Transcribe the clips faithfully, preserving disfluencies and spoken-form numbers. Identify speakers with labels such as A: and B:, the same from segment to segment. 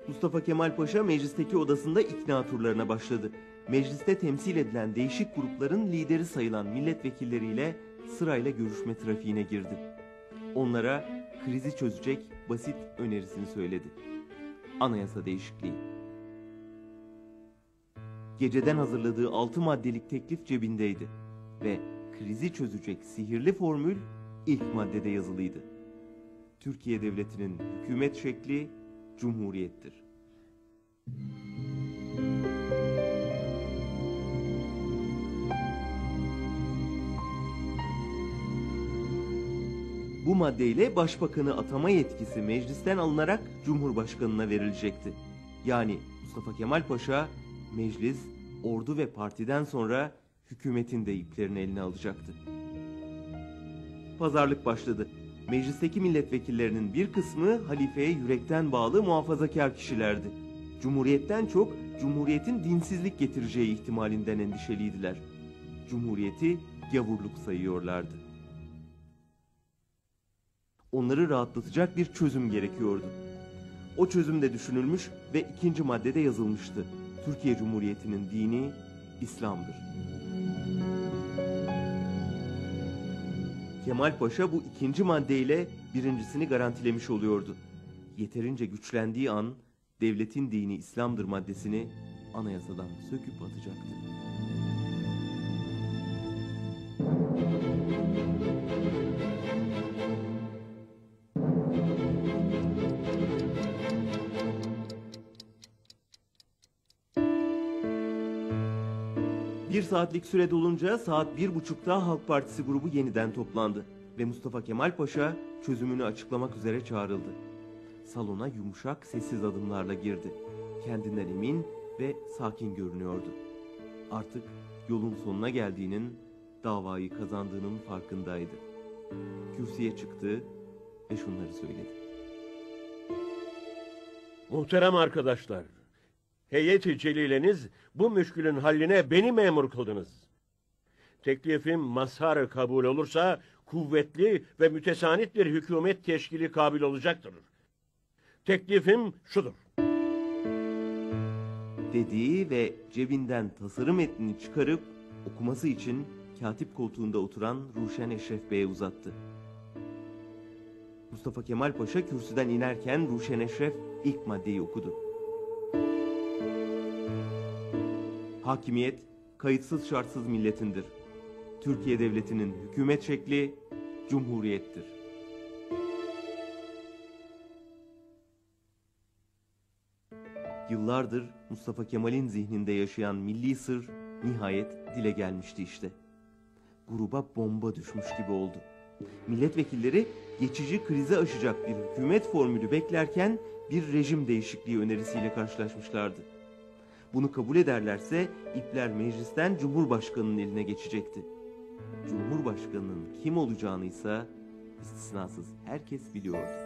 A: Mustafa Kemal Paşa meclisteki odasında ikna turlarına başladı. Mecliste temsil edilen değişik grupların lideri sayılan milletvekilleriyle sırayla görüşme trafiğine girdi. Onlara krizi çözecek basit önerisini söyledi. Anayasa değişikliği. Geceden hazırladığı altı maddelik teklif cebindeydi ve krizi çözecek sihirli formül ilk maddede yazılıydı. Türkiye Devleti'nin hükümet şekli Cumhuriyettir. Bu maddeyle başbakanı atama yetkisi meclisten alınarak Cumhurbaşkanına verilecekti. Yani Mustafa Kemal Paşa, meclis, ordu ve partiden sonra hükümetin de iplerini eline alacaktı. Pazarlık başladı. Meclisteki milletvekillerinin bir kısmı halifeye yürekten bağlı muhafazakar kişilerdi. Cumhuriyetten çok Cumhuriyetin dinsizlik getireceği ihtimalinden endişeliydiler. Cumhuriyeti gavurluk sayıyorlardı. Onları rahatlatacak bir çözüm gerekiyordu. O çözüm de düşünülmüş ve ikinci maddede yazılmıştı. Türkiye Cumhuriyeti'nin dini İslam'dır. Kemal Paşa bu ikinci maddeyle birincisini garantilemiş oluyordu. Yeterince güçlendiği an devletin dini İslam'dır maddesini anayasadan söküp atacaktı. Bir saatlik süre dolunca saat bir buçukta Halk Partisi grubu yeniden toplandı ve Mustafa Kemal Paşa çözümünü açıklamak üzere çağrıldı. Salona yumuşak, sessiz adımlarla girdi. Kendinden emin ve sakin görünüyordu. Artık yolun sonuna geldiğinin, davayı kazandığının farkındaydı. Kürsüye çıktı ve şunları söyledi.
B: Muhterem arkadaşlar, heyet-i celileniz bu müşkülün halline beni memur kıldınız. Teklifim mazhar kabul olursa kuvvetli ve mütesanit bir hükümet teşkili kabil olacaktır. Teklifim şudur.
A: Dediği ve cebinden tasarım metnini çıkarıp okuması için katip koltuğunda oturan Ruşen Eşref Bey'e uzattı. Mustafa Kemal Paşa kürsüden inerken Ruşen Eşref ilk maddeyi okudu. Hakimiyet kayıtsız şartsız milletindir. Türkiye Devleti'nin hükümet şekli Cumhuriyettir. Yıllardır Mustafa Kemal'in zihninde yaşayan milli sır nihayet dile gelmişti işte. Gruba bomba düşmüş gibi oldu. Milletvekilleri geçici krizi aşacak bir hükümet formülü beklerken bir rejim değişikliği önerisiyle karşılaşmışlardı. Bunu kabul ederlerse ipler meclisten Cumhurbaşkanı'nın eline geçecekti. Cumhurbaşkanı'nın kim olacağını ise istisnasız herkes biliyordu.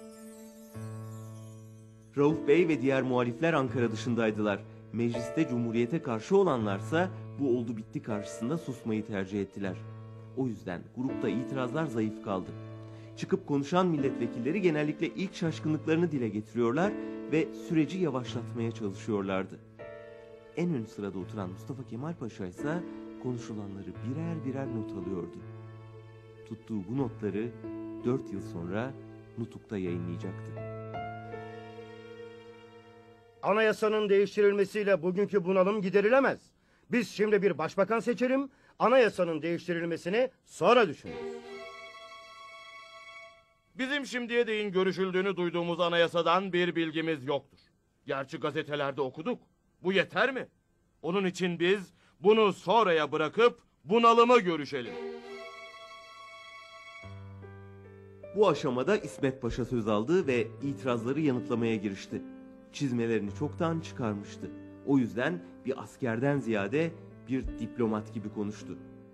A: Rauf Bey ve diğer muhalifler Ankara dışındaydılar. Mecliste Cumhuriyete karşı olanlarsa bu oldu bitti karşısında susmayı tercih ettiler. O yüzden grupta itirazlar zayıf kaldı. Çıkıp konuşan milletvekilleri genellikle ilk şaşkınlıklarını dile getiriyorlar ve süreci yavaşlatmaya çalışıyorlardı. En ön sırada oturan Mustafa Kemal Paşa ise konuşulanları birer birer not alıyordu. Tuttuğu bu notları dört yıl sonra Nutuk'ta yayınlayacaktı.
C: Anayasanın değiştirilmesiyle bugünkü bunalım giderilemez. Biz şimdi bir başbakan seçelim, anayasanın değiştirilmesini sonra düşünürüz.
D: Bizim şimdiye değin görüşüldüğünü duyduğumuz anayasadan bir bilgimiz yoktur. Gerçi gazetelerde okuduk. Bu yeter mi? Onun için biz bunu sonraya bırakıp bunalımı görüşelim.
A: Bu aşamada İsmet Paşa söz aldı ve itirazları yanıtlamaya girişti. Çizmelerini çoktan çıkarmıştı. O yüzden bir askerden ziyade bir diplomat gibi konuştu.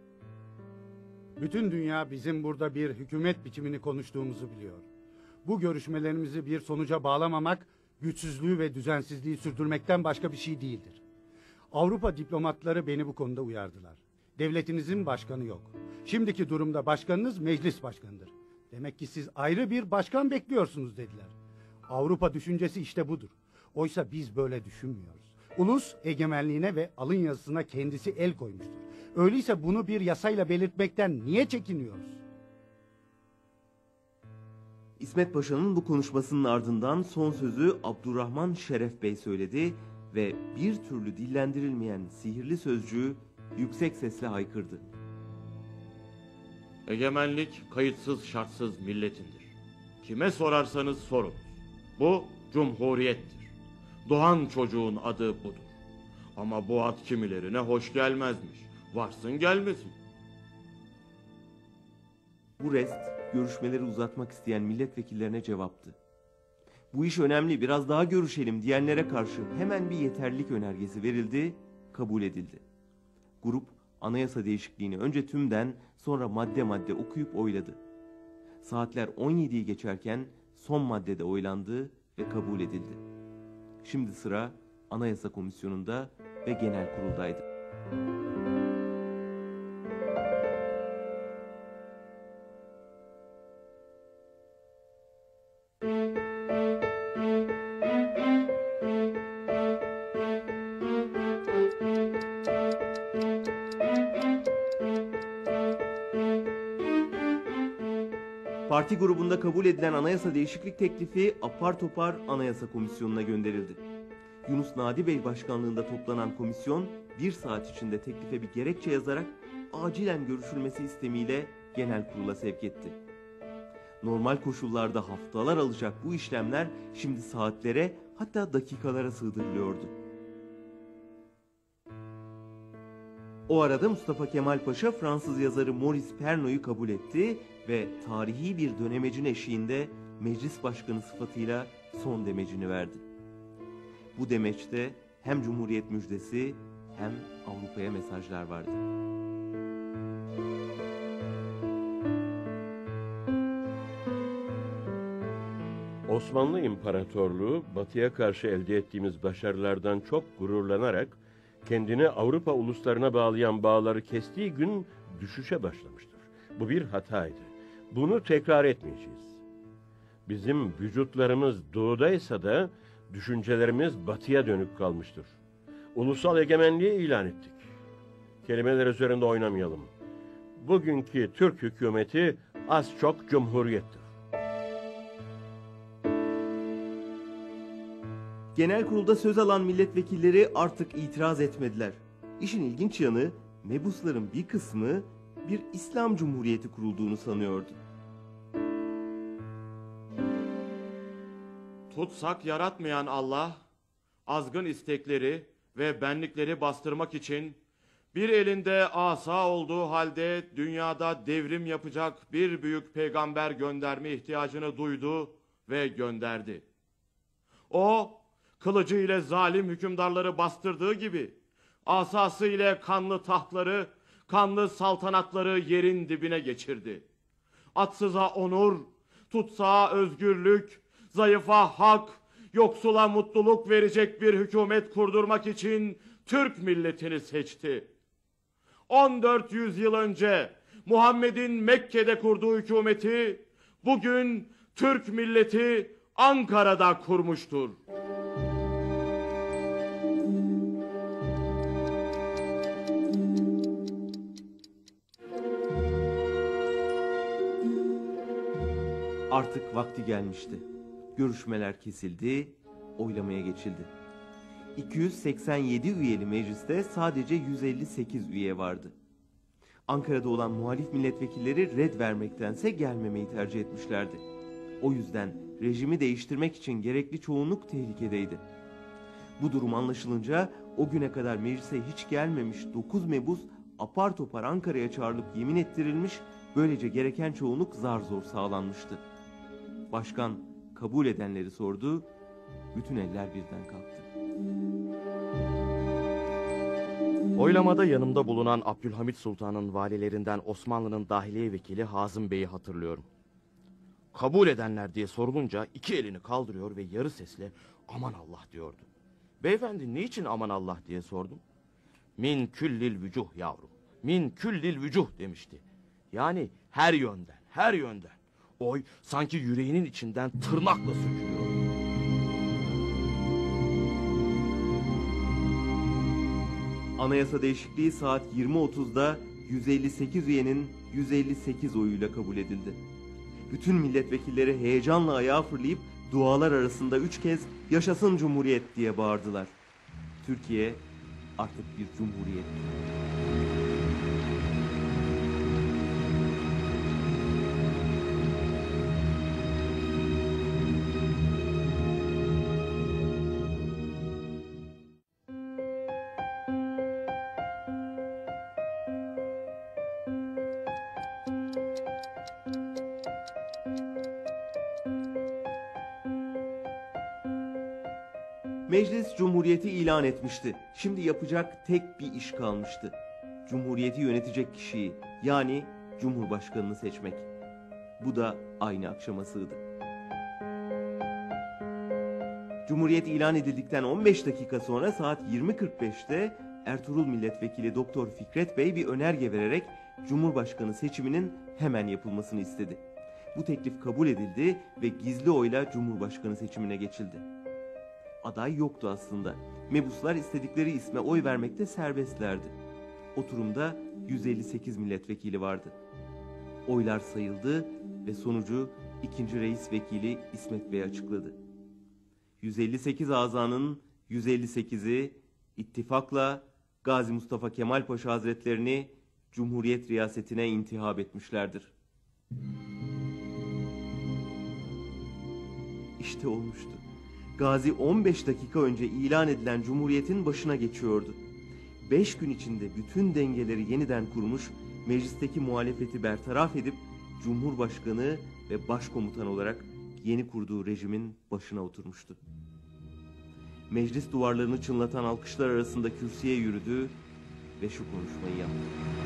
E: Bütün dünya bizim burada bir hükümet biçimini konuştuğumuzu biliyor. Bu görüşmelerimizi bir sonuca bağlamamak, güçsüzlüğü ve düzensizliği sürdürmekten başka bir şey değildir. Avrupa diplomatları beni bu konuda uyardılar. Devletinizin başkanı yok. Şimdiki durumda başkanınız meclis başkanıdır. Demek ki siz ayrı bir başkan bekliyorsunuz dediler. Avrupa düşüncesi işte budur. Oysa biz böyle düşünmüyoruz. Ulus egemenliğine ve alın yazısına kendisi el koymuştur. Öyleyse bunu bir yasayla belirtmekten niye çekiniyoruz?
A: İsmet Paşa'nın bu konuşmasının ardından son sözü Abdurrahman Şeref Bey söyledi ve bir türlü dillendirilmeyen sihirli sözcüğü yüksek sesle haykırdı.
D: Egemenlik kayıtsız şartsız milletindir. Kime sorarsanız sorun. Bu cumhuriyettir. Doğan çocuğun adı budur. Ama bu ad kimilerine hoş gelmezmiş. Varsın gelmesin.
A: Bu rest görüşmeleri uzatmak isteyen milletvekillerine cevaptı. Bu iş önemli, biraz daha görüşelim diyenlere karşı hemen bir yeterlilik önergesi verildi, kabul edildi. Grup anayasa değişikliğini önce tümden sonra madde madde okuyup oyladı. Saatler on yediyi geçerken son maddede oylandı ve kabul edildi. Şimdi sıra Anayasa Komisyonu'nda ve Genel Kurul'daydı. Parti grubunda kabul edilen anayasa değişiklik teklifi apar topar Anayasa Komisyonu'na gönderildi. Yunus Nadi Bey başkanlığında toplanan komisyon bir saat içinde teklife bir gerekçe yazarak acilen görüşülmesi istemiyle genel kurula sevk etti. Normal koşullarda haftalar alacak bu işlemler şimdi saatlere hatta dakikalara sığdırılıyordu. O arada Mustafa Kemal Paşa Fransız yazarı Maurice Perno'yu kabul etti ve tarihi bir dönemecin eşiğinde meclis başkanı sıfatıyla son demecini verdi. Bu demeçte hem Cumhuriyet müjdesi hem Avrupa'ya mesajlar vardı.
B: Osmanlı İmparatorluğu batıya karşı elde ettiğimiz başarılardan çok gururlanarak kendini Avrupa uluslarına bağlayan bağları kestiği gün düşüşe başlamıştır. Bu bir hataydı. Bunu tekrar etmeyeceğiz. Bizim vücutlarımız doğudaysa da düşüncelerimiz batıya dönük kalmıştır. Ulusal egemenliği ilan ettik. Kelimeler üzerinde oynamayalım. Bugünkü Türk hükümeti az çok cumhuriyettir.
A: Genel kurulda söz alan milletvekilleri artık itiraz etmediler. İşin ilginç yanı mebusların bir kısmı bir İslam Cumhuriyeti kurulduğunu sanıyordu.
D: Tutsak yaratmayan Allah, azgın istekleri ve benlikleri bastırmak için bir elinde asa olduğu halde dünyada devrim yapacak bir büyük peygamber gönderme ihtiyacını duydu ve gönderdi. O, kılıcı ile zalim hükümdarları bastırdığı gibi, asası ile kanlı tahtları, kanlı saltanatları yerin dibine geçirdi. Atsıza onur, tutsağa özgürlük, zayıfa hak, yoksula mutluluk verecek bir hükümet kurdurmak için Türk milletini seçti. on dört yüzyıl önce Muhammed'in Mekke'de kurduğu hükümeti bugün Türk milleti Ankara'da kurmuştur.
A: Artık vakti gelmişti. Görüşmeler kesildi, oylamaya geçildi. iki yüz seksen yedi üyeli mecliste sadece yüz elli sekiz üye vardı. Ankara'da olan muhalif milletvekilleri red vermektense gelmemeyi tercih etmişlerdi. O yüzden rejimi değiştirmek için gerekli çoğunluk tehlikedeydi. Bu durum anlaşılınca o güne kadar meclise hiç gelmemiş dokuz mebus apar topar Ankara'ya çağrılıp yemin ettirilmiş, böylece gereken çoğunluk zar zor sağlanmıştı. Başkan kabul edenleri sordu, bütün eller birden kalktı.
F: Oylamada yanımda bulunan Abdülhamit Sultan'ın valilerinden Osmanlı'nın dahiliye vekili Hazım Bey'i hatırlıyorum. Kabul edenler diye sorulunca iki elini kaldırıyor ve yarı sesle aman Allah diyordu. Beyefendi niçin aman Allah diye sordum. Min küllil vücuh yavrum, min küllil vücuh demişti. Yani her yönden, her yönden. Oy sanki yüreğinin içinden tırnakla sökülüyor.
A: Anayasa değişikliği saat yirmi otuzda yüz elli sekiz üyenin yüz elli sekiz oyuyla kabul edildi. Bütün milletvekilleri heyecanla ayağa fırlayıp dualar arasında üç kez "Yaşasın Cumhuriyet" diye bağırdılar. Türkiye artık bir cumhuriyet. Meclis Cumhuriyeti ilan etmişti. Şimdi yapacak tek bir iş kalmıştı. Cumhuriyeti yönetecek kişiyi, yani Cumhurbaşkanını seçmek. Bu da aynı akşama sığdı. Cumhuriyet ilan edildikten on beş dakika sonra saat yirmi kırk beşte Ertuğrul Milletvekili Doktor Fikret Bey bir önerge vererek Cumhurbaşkanı seçiminin hemen yapılmasını istedi. Bu teklif kabul edildi ve gizli oyla Cumhurbaşkanı seçimine geçildi. Aday yoktu aslında. Mebuslar istedikleri isme oy vermekte serbestlerdi. Oturumda yüz elli sekiz milletvekili vardı. Oylar sayıldı ve sonucu ikinci Reis Vekili İsmet Bey açıkladı. yüz elli sekiz azanın yüz elli sekizi ittifakla Gazi Mustafa Kemal Paşa Hazretlerini Cumhuriyet riyasetine intihab etmişlerdir. İşte olmuştu. Gazi on beş dakika önce ilan edilen Cumhuriyet'in başına geçiyordu. Beş gün içinde bütün dengeleri yeniden kurmuş, meclisteki muhalefeti bertaraf edip Cumhurbaşkanı ve Başkomutan olarak yeni kurduğu rejimin başına oturmuştu. Meclis duvarlarını çınlatan alkışlar arasında kürsüye yürüdü ve şu konuşmayı yaptı.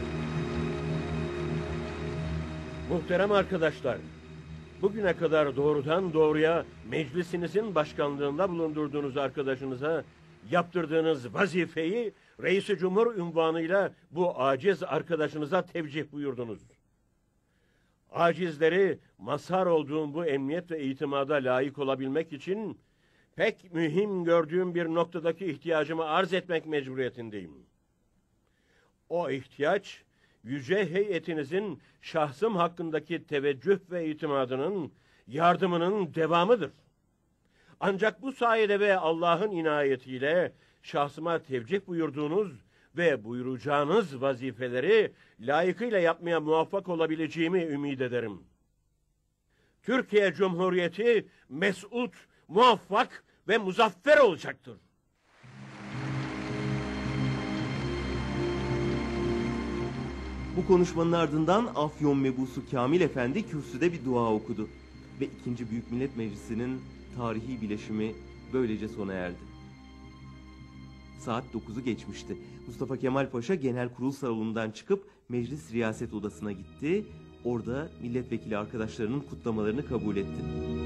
B: Muhterem arkadaşlar, bugüne kadar doğrudan doğruya meclisinizin başkanlığında bulundurduğunuz arkadaşınıza yaptırdığınız vazifeyi Reis-i Cumhur unvanıyla bu aciz arkadaşınıza tevcih buyurdunuz. Acizleri mazhar olduğum bu emniyet ve itimada layık olabilmek için pek mühim gördüğüm bir noktadaki ihtiyacımı arz etmek mecburiyetindeyim. O ihtiyaç, yüce heyetinizin şahsım hakkındaki teveccüh ve itimadının, yardımının devamıdır. Ancak bu sayede ve Allah'ın inayetiyle şahsıma tevcih buyurduğunuz ve buyuracağınız vazifeleri layıkıyla yapmaya muvaffak olabileceğimi ümit ederim. Türkiye Cumhuriyeti mesut, muvaffak ve muzaffer olacaktır.
A: Bu konuşmanın ardından Afyon Mebusu Kamil Efendi kürsüde bir dua okudu. Ve ikinci Büyük Millet Meclisi'nin tarihi bileşimi böylece sona erdi. Saat dokuzu geçmişti. Mustafa Kemal Paşa Genel Kurul Salonu'ndan çıkıp Meclis Riyaset Odası'na gitti. Orada milletvekili arkadaşlarının kutlamalarını kabul etti.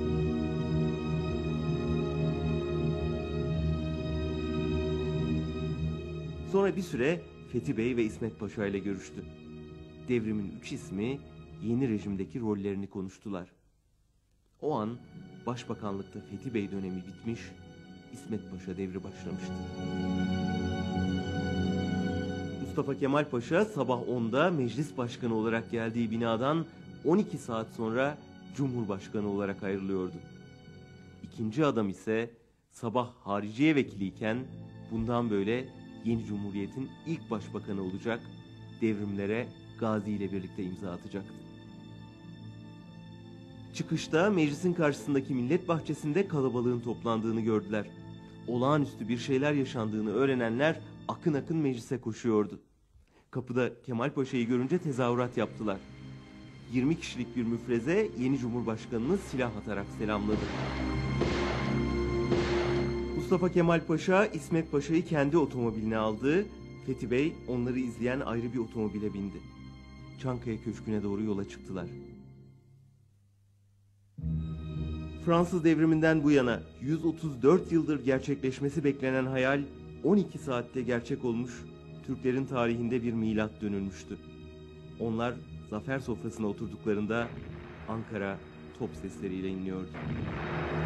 A: Sonra bir süre Fethi Bey ve İsmet Paşa ile görüştü. Devrimin üç ismi yeni rejimdeki rollerini konuştular. O an Başbakanlıkta Fethi Bey dönemi bitmiş, İsmet Paşa devri başlamıştı. Mustafa Kemal Paşa sabah onda meclis başkanı olarak geldiği binadan on iki saat sonra Cumhurbaşkanı olarak ayrılıyordu. İkinci adam ise sabah hariciye vekiliyken bundan böyle yeni Cumhuriyet'in ilk başbakanı olacak, devrimlere Gazi ile birlikte imza atacaktı. Çıkışta meclisin karşısındaki millet bahçesinde kalabalığın toplandığını gördüler. Olağanüstü bir şeyler yaşandığını öğrenenler akın akın meclise koşuyordu. Kapıda Kemal Paşa'yı görünce tezahürat yaptılar. yirmi kişilik bir müfreze yeni Cumhurbaşkanını silah atarak selamladı. Mustafa Kemal Paşa, İsmet Paşa'yı kendi otomobiline aldı. Fethi Bey onları izleyen ayrı bir otomobile bindi. Çankaya Köşkü'ne doğru yola çıktılar. Fransız devriminden bu yana yüz otuz dört yıldır gerçekleşmesi beklenen hayal on iki saatte gerçek olmuş, Türklerin tarihinde bir milat dönülmüştü. Onlar zafer sofrasına oturduklarında Ankara top sesleriyle inliyordu.